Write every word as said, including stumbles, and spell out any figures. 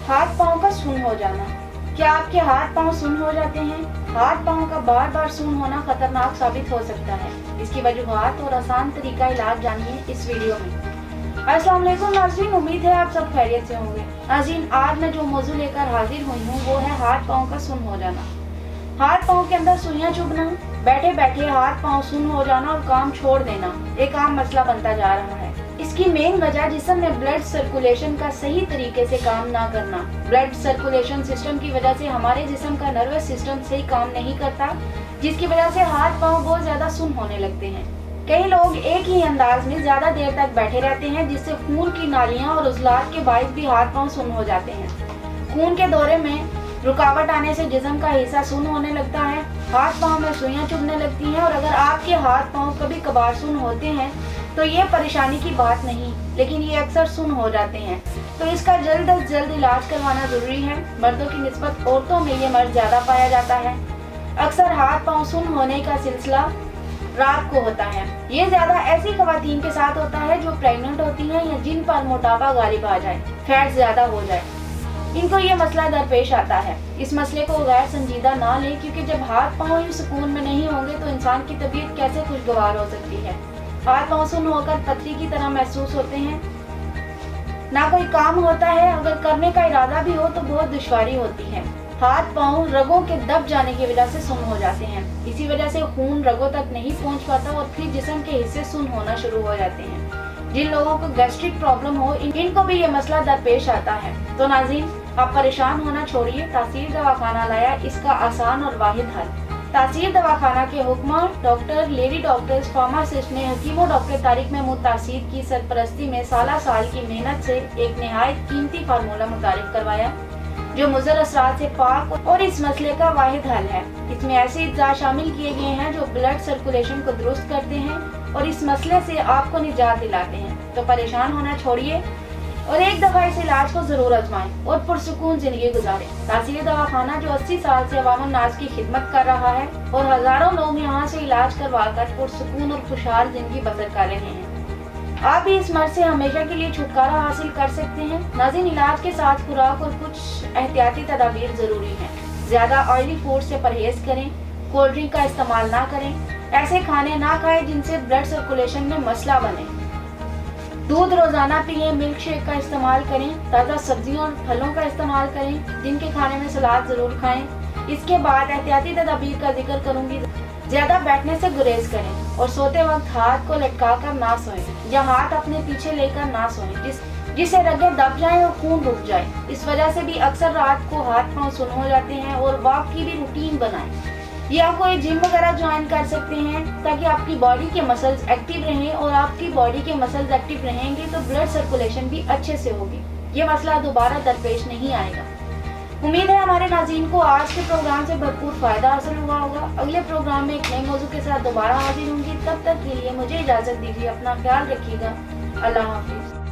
हाथ पांव का सुन्न हो जाना। क्या आपके हाथ पांव सुन्न हो जाते हैं? हाथ पांव का बार बार सुन्न होना खतरनाक साबित हो सकता है। इसकी वजूहात और आसान तरीका इलाज जानिए इस वीडियो में। अस्सलाम वालेकुम नाज़रीन, उम्मीद है आप सब खैरियत से होंगे। नाज़रीन, आज मैं जो मौजू लेकर हाजिर हुई हूँ वो है हाथ पांव का सुन्न हो जाना। हाथ पांव के अंदर सुइयां चुभना, बैठे बैठे हाथ पांव सुन्न हो जाना और काम छोड़ देना एक आम मसला बनता जा रहा है। इसकी मेन वजह जिस्म में ब्लड सर्कुलेशन का सही तरीके से काम ना करना। ब्लड सर्कुलेशन सिस्टम की वजह से हमारे जिस्म का नर्वस सिस्टम सही काम नहीं करता, जिसकी वजह से हाथ पांव बहुत ज्यादा सुन्न होने लगते हैं। कई लोग एक ही अंदाज में ज्यादा देर तक बैठे रहते हैं, जिससे खून की नालियां और उजलात के बाइस भी हाथ पांव सुन्न हो जाते हैं। खून के दौरे में रुकावट आने से जिस्म का हिस्सा सुन्न होने लगता है, हाथ पांव में सुइयां चुभने लगती हैं। और अगर आपके हाथ पांव कभी कभार सुन्न होते हैं तो ये परेशानी की बात नहीं, लेकिन ये अक्सर सुन्न हो जाते हैं, तो इसका जल्द अज जल्द इलाज करवाना जरूरी है। मर्दों की निस्बत औरतों में ये मर्ज ज्यादा पाया जाता है। अक्सर हाथ पांव सुन्न होने का सिलसिला रात को होता है। ये ज्यादा ऐसी खवातीन के साथ होता है जो प्रेग्नेंट होती हैं या जिन पर मोटापा गालिब आ जाए, फैट ज्यादा हो जाए, इनको ये मसला दरपेश आता है। इस मसले को गैर संजीदा ना लें, क्योंकि जब हाथ पांव ही सुकून में नहीं होंगे तो इंसान की तबीयत कैसे खुशगवार हो सकती है। हाथ पांव सुन्न होकर पथरी की तरह महसूस होते हैं, ना कोई काम होता है, अगर करने का इरादा भी हो तो बहुत दुश्वारी होती है। हाथ पांव रगों के दब जाने की वजह से सुन्न हो जाते हैं। इसी वजह से खून रगों तक नहीं पहुंच पाता और फिर जिस्म के हिस्से सुन्न होना शुरू हो जाते हैं। जिन लोगों को गैस्ट्रिक प्रॉब्लम हो, इनको भी ये मसला दरपेश आता है। तो नाज़रीन, आप परेशान होना छोड़िए, तासीर दवाखाना लाया इसका आसान और वाहिद हल। तासीर दवाखाना के हुक्मा डॉक्टर, लेडी डॉक्टर्स, फार्मासिस्ट ने हकीमों डॉक्टर तारिक महमूद तासीर की सरपरस्ती में साला साल की मेहनत से एक निहायत कीमती फार्मूला मुतारिफ करवाया, जो मुज़र असरात से पाक और इस मसले का वाहिद हल है। इसमें ऐसे इज्जा शामिल किए गए हैं जो ब्लड सर्कुलेशन को दुरुस्त करते हैं और इस मसले से आपको निजात दिलाते हैं। तो परेशान होना छोड़िए और एक दफा इस इलाज को जरूर आजमाएं और पुरसुकून जिंदगी गुजारें। तासीर दवाखाना जो अस्सी साल से अवाम नाज की खिदमत कर रहा है और हजारों लोग यहाँ से इलाज करवा कर पुरसुकून और खुशहाल जिंदगी बसर कर रहे हैं। आप भी इस मर्ज से हमेशा के लिए छुटकारा हासिल कर सकते हैं। नाज़रीन, इलाज के साथ खुराक और कुछ एहतियाती तदाबीर जरूरी है। ज्यादा ऑयली फूड से परहेज करें, कोल्ड ड्रिंक का इस्तेमाल ना करें, ऐसे खाने ना खाएं जिनसे ब्लड सर्कुलेशन में मसला बने। दूध रोजाना पिए, मिल्क शेक का इस्तेमाल करें, ताज़ा सब्जियों और फलों का इस्तेमाल करें, दिन के खाने में सलाद जरूर खाएं। इसके बाद एहतियाती तदाबीर का जिक्र करूंगी। ज्यादा बैठने से गुरेज करें और सोते वक्त हाथ को लटका कर ना सोएं या हाथ अपने पीछे लेकर ना सोएं, जिस जिससे रगें दब जाएं और खून रुक जाए। इस वजह से भी अक्सर रात को हाथ पांव सुन्न हो जाते हैं। और वॉक की भी रूटीन बनाएं, या कोई जिम वगैरह ज्वाइन कर सकते हैं ताकि आपकी बॉडी के मसल्स एक्टिव रहें, और आपकी बॉडी के मसल्स एक्टिव रहेंगे तो ब्लड सर्कुलेशन भी अच्छे से होगी। ये मसला दोबारा दरपेश नहीं आएगा। उम्मीद है हमारे नाज़रीन को आज के प्रोग्राम से भरपूर फायदा हासिल हुआ होगा। अगले प्रोग्राम में एक नए मौजू के साथ दोबारा हाजिर होंगी। तब तक के लिए मुझे इजाजत दीजिए। अपना ख्याल रखिएगा। अल्लाह हाफिज।